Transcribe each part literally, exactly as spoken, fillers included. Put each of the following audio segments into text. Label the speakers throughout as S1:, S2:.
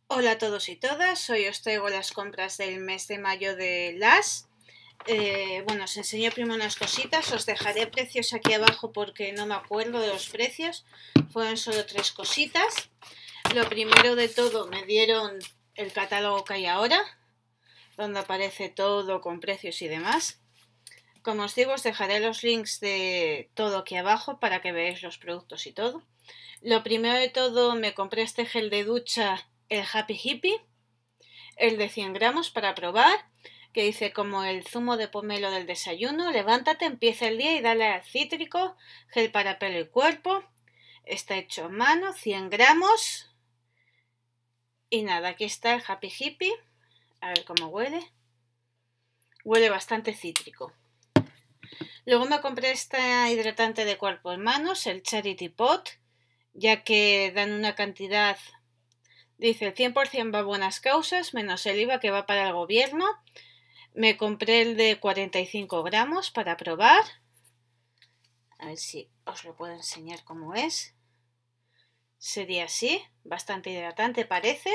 S1: Hola a todos y todas, hoy os traigo las compras del mes de mayo de Lush. Eh, bueno, os enseño primero unas cositas, os dejaré precios aquí abajo porque no me acuerdo de los precios, fueron solo tres cositas. Lo primero de todo me dieron el catálogo que hay ahora, donde aparece todo con precios y demás. Como os digo, os dejaré los links de todo aquí abajo para que veáis los productos y todo. Lo primero de todo me compré este gel de ducha, el Happy Hippie, el de cien gramos para probar, que dice como el zumo de pomelo del desayuno, levántate, empieza el día y dale al cítrico, gel para pelo y cuerpo, está hecho a mano, cien gramos, y nada, aquí está el Happy Hippie, a ver cómo huele, huele bastante cítrico. Luego me compré esta hidratante de cuerpo en manos, el Charity Pot, ya que dan una cantidad, dice el cien por ciento va a buenas causas, menos el I V A que va para el gobierno. Me compré el de cuarenta y cinco gramos para probar. A ver si os lo puedo enseñar cómo es. Sería así, bastante hidratante parece.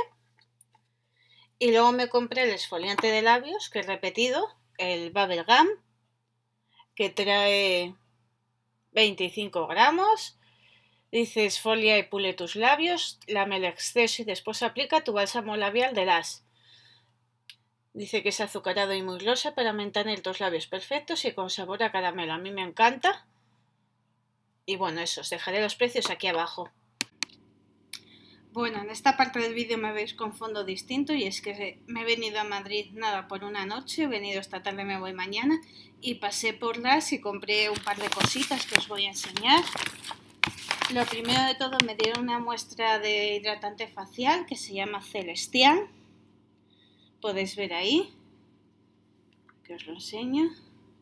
S1: Y luego me compré el exfoliante de labios, que he repetido, el Bubble Gum, que trae veinticinco gramos. Dice exfolia y pule tus labios, lame el exceso y después aplica tu bálsamo labial de Lush. Dice que es azucarado y muy glosa para mantener tus labios perfectos y con sabor a caramelo. A mí me encanta. Y bueno, eso, os dejaré los precios aquí abajo. Bueno, en esta parte del vídeo me veis con fondo distinto y es que me he venido a Madrid nada por una noche, he venido esta tarde, me voy mañana y pasé por Lush y compré un par de cositas que os voy a enseñar. Lo primero de todo me dieron una muestra de hidratante facial que se llama Celestial. Podéis ver ahí, que os lo enseño.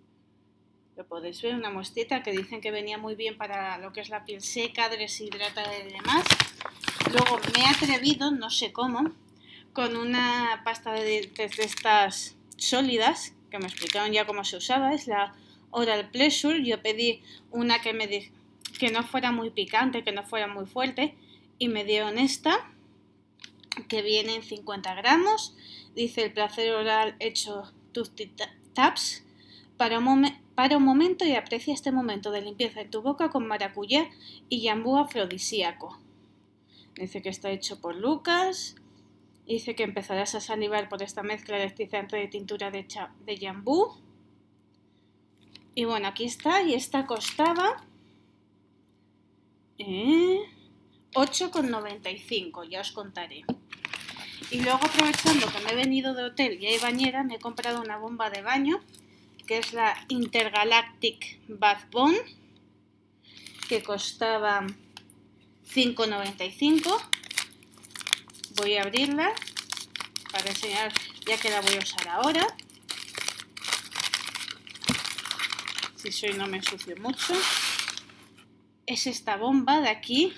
S1: Lo podéis ver, una muestrita que dicen que venía muy bien para lo que es la piel seca, deshidratada y demás. Luego me he atrevido, no sé cómo, con una pasta de dientes de estas sólidas, que me explicaron ya cómo se usaba, es la Oral Pleasure. Yo pedí una que me di que no fuera muy picante, que no fuera muy fuerte, y me dieron esta, que viene en cincuenta gramos. Dice el placer oral hecho Toothie Taps. Para un, momen para un momento y aprecia este momento de limpieza en tu boca con maracuyá y yambú afrodisíaco. Dice que está hecho por Lucas. Dice que empezarás a salivar por esta mezcla electrizante de tintura de, de yambú. Y bueno, aquí está. Y esta costaba eh, ocho con noventa y cinco, ya os contaré. Y luego, aprovechando que me he venido de hotel y hay bañera, me he comprado una bomba de baño, que es la Intergalactic Bath Bomb, que costaba cinco con noventa y cinco. Voy a abrirla para enseñar, ya que la voy a usar ahora. Si soy no me ensucio mucho. Es esta bomba de aquí.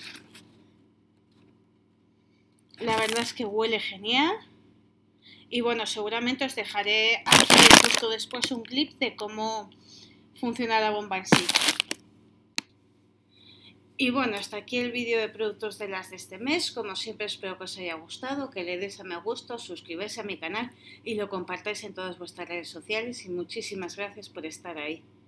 S1: La verdad es que huele genial. Y bueno, seguramente os dejaré aquí justo después un clip de cómo funciona la bomba en sí. Y bueno, hasta aquí el vídeo de productos de Lush de este mes. Como siempre, espero que os haya gustado, que le deis a me gusta, suscribáis a mi canal y lo compartáis en todas vuestras redes sociales. Y muchísimas gracias por estar ahí.